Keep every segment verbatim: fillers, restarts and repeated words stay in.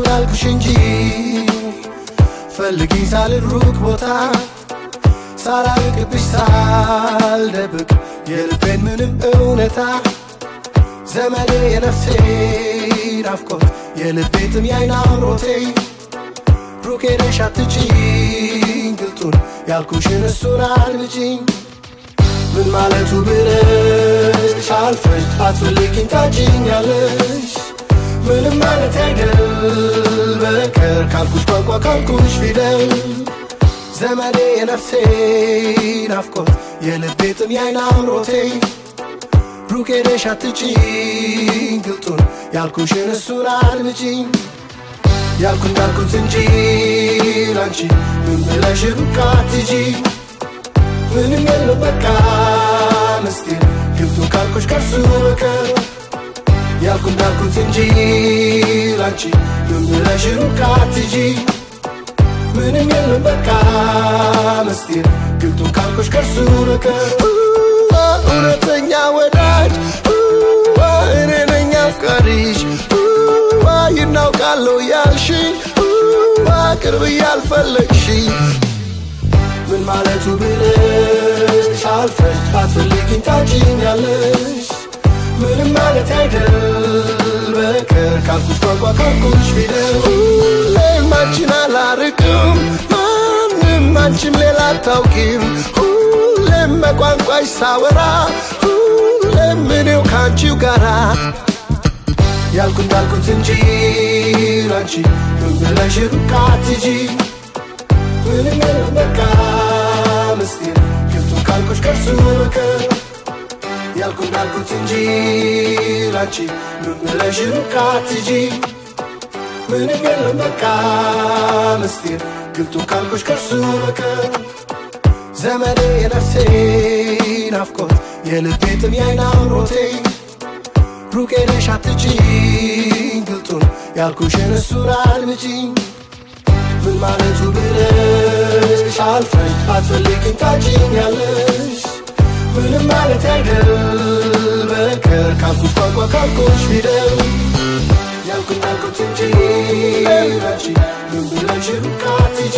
አልኩሽ እንጂ ፈልጊኝ ሳልሩቅ ቦታ ሳላርቅብሽ ሳልደብቅ የልቤን ምንም እውነታ ዘመኔ የነፍሴ ናፍቆት የልቤ ጥም የዓይን አምሮቴ ሩቅ ሄደሽ አትጪኝ ግልጡን ያልኩሽን እሱን አድምጪኝ ምን ማለቱ ብለሽ አልፈሽ አትፈልጊኝ ታጭኛለሽ ምንም ማለት አይደል በቀር ካልኩሽ ቋንቋ ካልኩሽ ፊደል ዘመኔ የነፍሴ ናፍቆት የልቤ ጥም የዓይን አምሮቴ ሩቅ ሄደሽ አትጪኝ ግልጡን ያልኩሽን እሱን አድምጪኝ ያልኩ እንዳልኩት እንጂ ላንቺ ምን ብለሽ ሩቅ አትሂጂ ምንም የለም በቃ ምስጢር ግልጡን ካልኩሽ ከእርሱ በቀር ያልኩ እንዳልኩት እንጂ ላንቺ ምን ብለሽ ሩቅ አትሂጂ ምንም የለም በቃ ምስጢር ግልጡን ካልኩሽ ከእርሱ በቀር እውነተኛ ወዳጅ እኔ ነኝ አፍቃሪሽ ይናውቃለሁ ያልሽኝ ቅርብ ያልፈለግሽኝ ምን ማለቱ ብለሽ አልፈሽ አትፈልጊኝ ታጭኛለሽ ምንም ማለት አይደል በቀር ካልኩሽ ቋንቋ ካልኩሽ ፊደል ሁሌም አንቺን አላርቅም ማንም አንቺም ሌላ አታውቂም ሁሌም በቋንቋሽ ሳወራ ሁሌም እኔው ካንቺው ጋራ ያልኩ እንዳልኩት እንጂ ላንቺ ምን ብለሽ ሩቅ አትሂጂ ምንም የለም በቃ ምስጢር ግልጡን ካልኩሽ ከእርሱ በቀር ያልኩ እንዳልኩት እንጂ ላንቺ ምን ብለሽ ሩቅ አትሂጂ ምንም የለም በቃ ምስጢር ግልጡን ካልኩሽ ከእርሱ በቀር ዘመኔ የነፍሴ ናፍቆት የልቤ ጥም የዓይን አምሮቴ ሩቅ ሄደሽ አትጪኝ ግልጡን ያልኩሽን እሱን አድምጪኝ ምን ማለቱ ብለሽ አልፈሽ አትፈልጊኝ ታጭኛለሽ ምንም ማለት አይደል በቀር ካልኩሽ ቋንቋ ካልኩሽ ፊደል ያልኩ እንዳልኩት እንጂ ላንቺ ምን ብለሽ ሩቅ አትሂጂ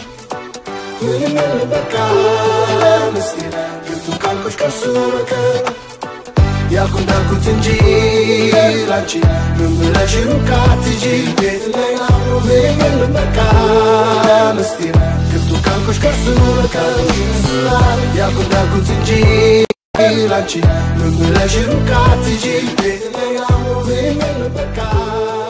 ምንም የለም በቃ ምስጢር ግልጡን ካልኩሽ ከእርሱ በቀር ያልኩ እንዳልኩት እንጂ ላንቺ ምን ብለሽ ሩቅ አትሂጂ ቤት ላይ አምሮ ምንም የለም በቃ ምስጢር ግልጡን ካልኩሽ ከእርሱ በቀር ያልኩ እንዳልኩት እንጂ ላንቺ ምን ብለሽ ሩቅ አትሂጂ ቤት ላይ አምሮ ምንም የለም በቃ